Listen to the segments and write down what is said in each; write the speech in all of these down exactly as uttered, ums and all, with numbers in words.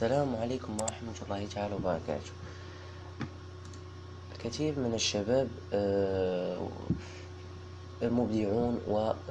السلام عليكم ورحمة الله تعالى وبركاته. الكثير من الشباب آه، مبدعون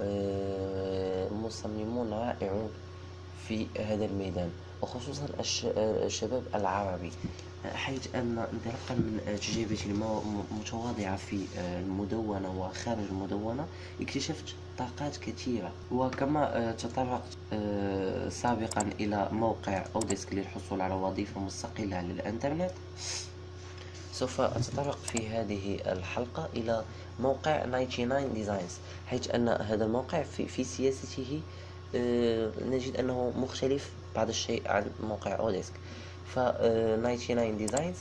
ومصممون رائعون في هذا الميدان، وخصوصا الش- الشباب العربي، حيث أن انطلاقا من تجربتي المتواضعة في المدونة وخارج المدونة اكتشفت طاقات كثيرة. وكما تطرقت آه، سابقا إلى موقع أوديسك للحصول على وظيفة مستقلة على الإنترنت، سوف أتطرق في هذه الحلقة إلى موقع تسعة وتسعين ديزاينز، حيث أن هذا الموقع في, في سياسته آه، نجد أنه مختلف بعض الشيء عن موقع أوديسك. ف آه، تسعة وتسعين ديزاينز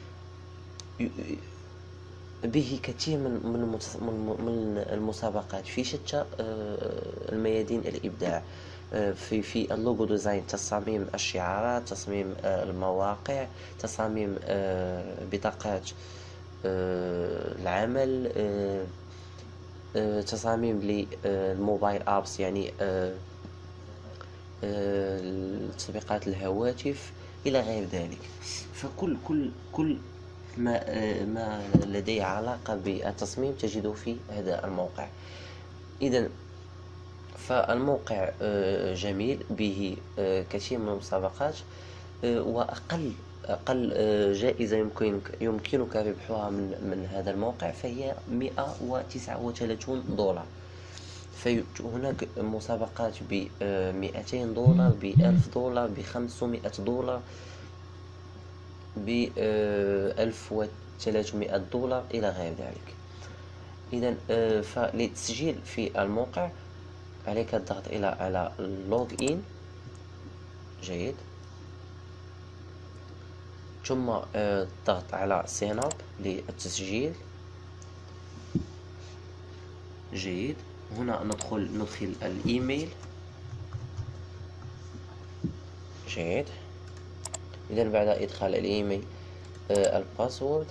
به كثير من من المتس- من من المسابقات في شتى آه، الميادين الإبداع، آه، في في اللوجو ديزاين، تصاميم الشعارات، تصميم آه، المواقع، تصاميم آه، بطاقات آه، العمل، آه، آه، تصاميم للموبايل ابس، يعني آه، آه، تطبيقات الهواتف إلى غير ذلك. فكل كل كل ما آه، ما لديه علاقة بالتصميم تجده في هذا الموقع. إذا فالموقع آه، جميل، به آه، كثير من المسابقات، آه، وأقل أقل آه، جائزة يمكنك يمكنك ربحها من من هذا الموقع فهي مئة وتسعة وثلاثون دولار. فهناك مسابقات ب مئتين دولار، ب ألف دولار، ب خمسمائة دولار، ب ألف وثلاثمائة دولار إلى غير ذلك. إذا فللتسجيل في الموقع عليك الضغط إلى على لوج إن. جيد. ثم آه، الضغط على سين اب للتسجيل. جيد. هنا ندخل ندخل الإيميل. جيد. إذا بعد إدخال الإيميل آه، الباسورد.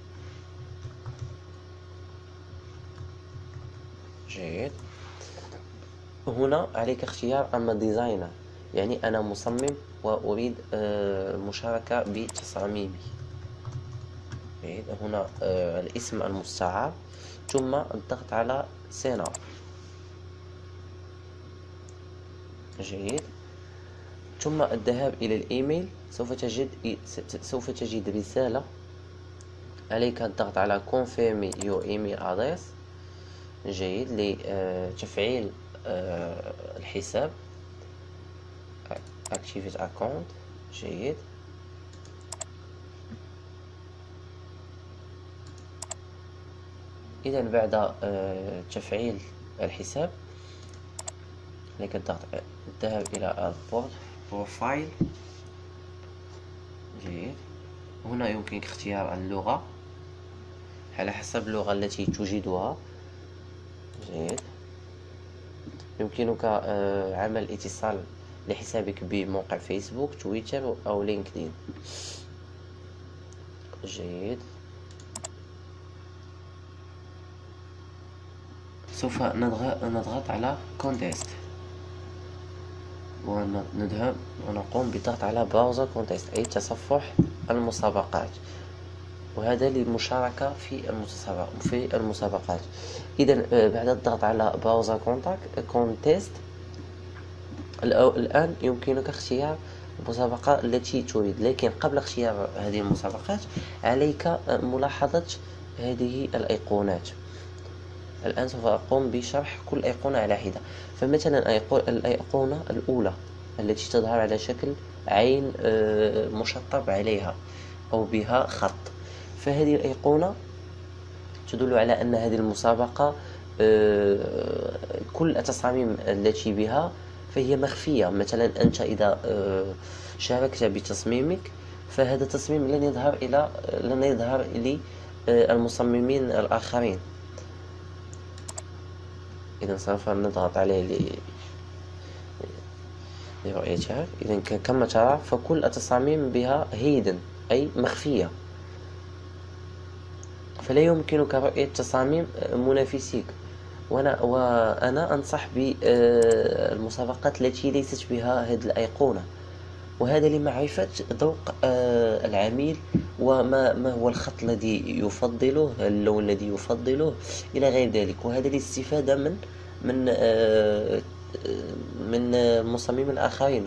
جيد. هنا عليك اختيار أما ديزاينر، يعني أنا مصمم وأريد آه، المشاركة بتصاميمي. جيد. هنا آه، الاسم المستعار، ثم الضغط على سين اب. جيد. ثم الذهاب إلى الإيميل. سوف تجد سوف تجد رسالة، عليك الضغط على confirm your email address. جيد. لتفعيل آه، الحساب activate account. جيد. إذا بعد آه، تفعيل الحساب عليك الضغط الذهاب إلى البروفايل. جيد. هنا يمكنك اختيار اللغة على حسب اللغة التي توجدها. جيد. يمكنك آه، عمل اتصال لحسابك بموقع فيسبوك، تويتر أو لينكدين. جيد. سوف نضغط نضغط على كونتيست، ونذهب ونقوم بالضغط على براوزر كونتيست، أي تصفح المسابقات، وهذا للمشاركة في المسابقات في المسابقات. إذا آه، بعد الضغط على براوزر كونتيست، الآن يمكنك اختيار المسابقة التي تريد، لكن قبل اختيار هذه المسابقات عليك ملاحظة هذه الأيقونات. الآن سوف أقوم بشرح كل أيقونة على حدة. فمثلا الأيقونة الأولى التي تظهر على شكل عين آه، مشطب عليها أو بها خط، فهذه الأيقونة تدل على أن هذه المسابقة آه، كل التصاميم التي بها فهي مخفية. مثلا أنت إذا آه، شاركت بتصميمك، فهذا التصميم لن يظهر إلى لن يظهر للمصممين الآخرين. إذا سوف نضغط عليه لرؤيتها. إذا كما ترى فكل التصاميم بها هيدن، أي مخفية، فلا يمكنك رؤية تصاميم منافسيك. وأنا, وأنا أنصح بالمسابقات التي ليست بها هذه الأيقونة، وهذا لمعرفة ذوق آه، العميل، وما ما هو الخط الذي يفضله، اللون الذي يفضله إلى غير ذلك. وهذا للاستفادة من من آه، من المصممين الآخرين.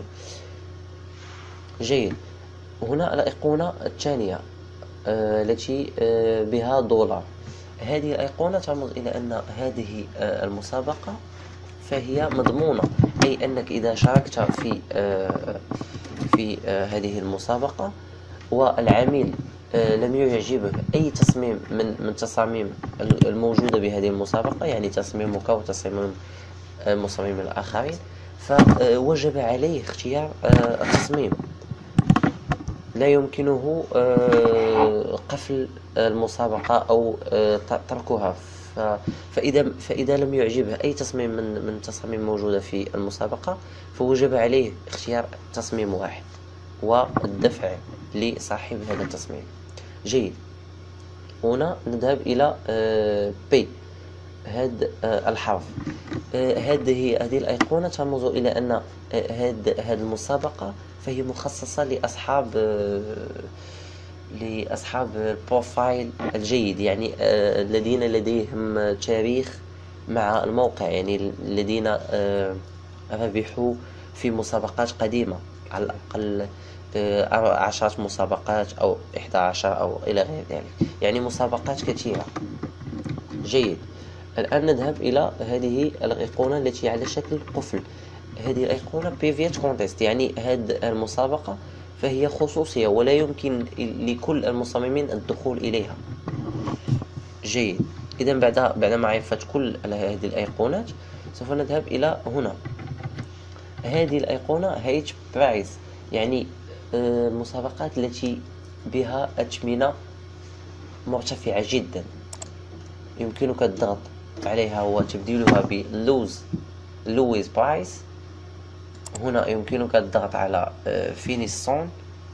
جيد. هنا الأيقونة الثانية آه، التي آه، بها دولار. هذه الأيقونة ترمز إلى أن هذه آه، المسابقة فهي مضمونة، أي أنك إذا شاركت في آه، في آه، هذه المسابقة والعميل آه، لم يعجبه أي تصميم من من تصاميم الموجودة بهذه المسابقة، يعني تصميمك وتصميم المصممين الآخرين، فوجب عليه اختيار آه، التصميم. لا يمكنه آه، قفل المسابقة أو آه، تركها. فإذا فإذا لم يعجبه أي تصميم من من التصاميم الموجودة في المسابقة، فوجب عليه اختيار تصميم واحد والدفع لصاحب هذا التصميم. جيد. هنا نذهب إلى بي، هذا الحرف. هذه هذه الأيقونة ترمز إلى أن هذه هذه المسابقة فهي مخصصة لأصحاب لأصحاب البروفايل الجيد، يعني الذين لديهم تاريخ مع الموقع، يعني الذين ربحوا في مسابقات قديمة، على الأقل عشرة مسابقات أو إحدى عشر أو إلى غير ذلك، يعني مسابقات كثيرة. جيد. الآن نذهب إلى هذه الأيقونة التي على شكل قفل. هذه الأيقونة بريفيت كونتست، يعني هذه المسابقة فهي خصوصية ولا يمكن لكل المصممين الدخول إليها. جيد. إذا بعد بعد معرفة كل هذه الأيقونات سوف نذهب إلى هنا. هذه الأيقونة هيت برايز، يعني المسابقات التي بها أثمنة مرتفعة جدا، يمكنك الضغط عليها وتبديلها بلوز لويز برايس. هنا يمكنك الضغط على فينيش سون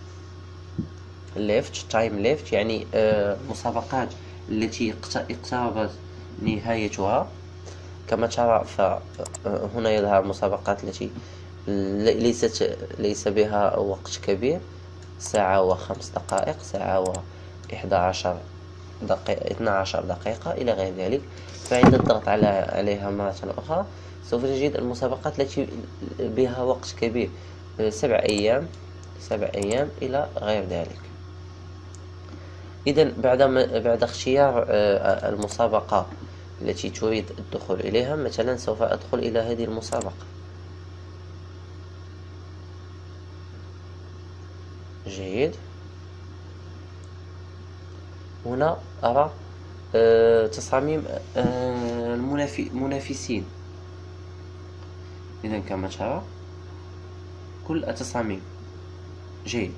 ليفت تايم ليفت، يعني مسابقات التي اقتربت نهايتها. كما ترى فهنا يظهر المسابقات التي ليست ليس بها وقت كبير، ساعة وخمس دقائق، ساعة وإحدى عشر دقيقة، اثنا عشر دقيقة إلى غير ذلك. فعند الضغط على عليها مرة أخرى سوف تجد المسابقات التي بها وقت كبير، سبع أيام سبع أيام إلى غير ذلك. إذن بعد بعد اختيار المسابقة التي تريد الدخول إليها، مثلا سوف أدخل إلى هذه المسابقة. جيد. هنا أرى أه تصاميم أه المنافسين. إذا كما ترى كل التصاميم. جيد.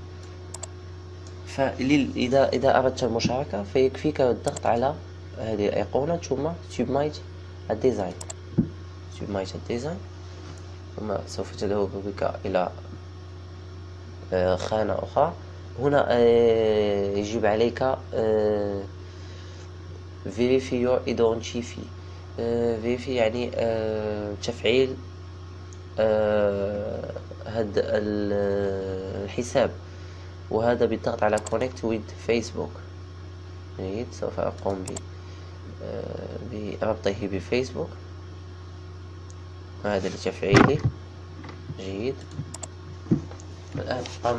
فإذا إذا أردت المشاركة فيكفيك الضغط على هذه الأيقونة ثم سبميت الديزاين سبميت الديزاين ثم سوف تذهب بك إلى أه خانة أخرى. هنا أه يجب عليك أه verify your identity. أه verify يعني أه تفعيل أه هذا الحساب، وهذا بالضغط على connect with Facebook. جيد. سوف أقوم ب أه بربطه بفيسبوك، وهذا لتفعيله. جيد. الآن قام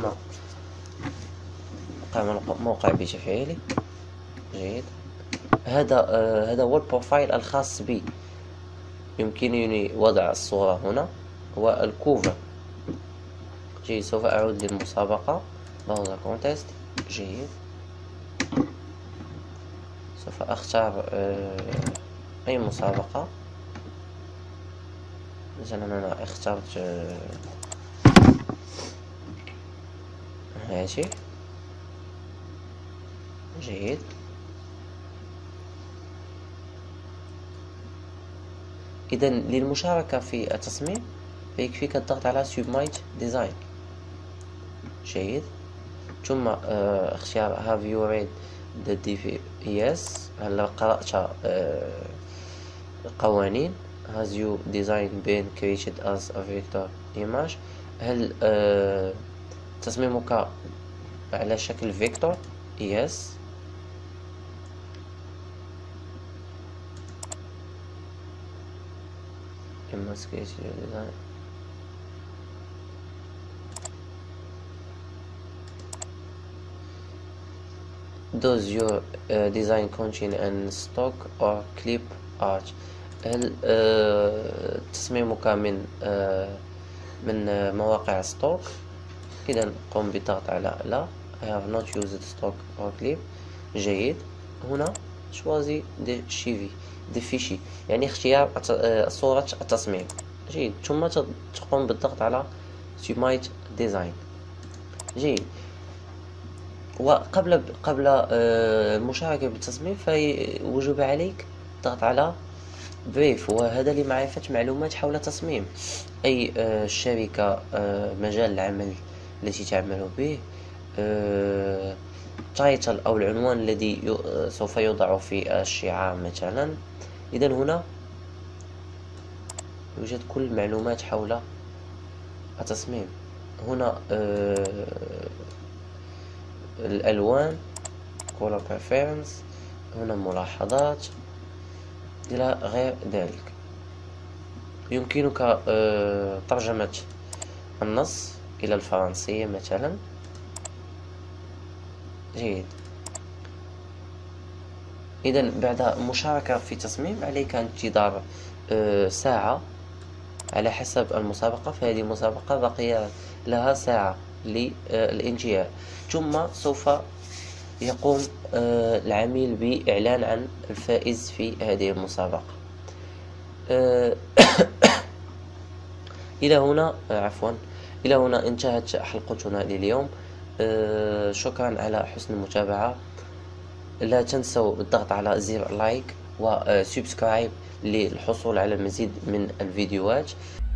قام الموقع بتفعيله. جيد. هذا آه هذا هو البروفايل الخاص بي. يمكنني وضع الصورة هنا والكوفر. جيد. سوف أعود للمسابقة براوزر كونتست. جيد. سوف أختار آه أي مسابقة. مثلا أنا اخترت آه ماشي. جيد. إذا للمشاركة في التصميم فيكفيك الضغط على Submit Design. جيد. ثم اختيار Have you read the دي في إس؟ هل قرأت القوانين؟ Has you design been created as a vector image؟ هل تصميمك على شكل فيكتور. يس. إما سكيتش ديزاين. Does your uh, design contain an stock or clip art؟ هل uh, تصميمك من uh, من uh, مواقع ستوك؟ إذا قم بالضغط على لا. I have not used stock or clip. جيد. هنا choisi دي شيفي دي فيشي، يعني اختيار صورة التصميم. جيد. ثم تقوم بالضغط على Submit design. جيد. وقبل قبل المشاركة بالتصميم فوجب عليك الضغط على بريف، وهذا لمعرفة معلومات حول التصميم، أي الشركة، مجال العمل التي تعمل به، تايتل أو العنوان الذي سوف يوضع في الشعار مثلا. إذا هنا يوجد كل المعلومات حول التصميم. هنا الألوان color preference، هنا ملاحظات إلى غير ذلك. يمكنك ترجمة النص إلى الفرنسية مثلا. جيد. إذا بعد المشاركة في تصميم عليك انتظار ساعة على حسب المسابقة، فهذه المسابقة بقي لها ساعة للانتهاء، ثم سوف يقوم العميل بإعلان عن الفائز في هذه المسابقة. إلى هنا عفوا إلى هنا انتهت حلقتنا لليوم. شكرا على حسن المتابعة. لا تنسوا الضغط على زر لايك وسبسكرايب للحصول على المزيد من الفيديوهات.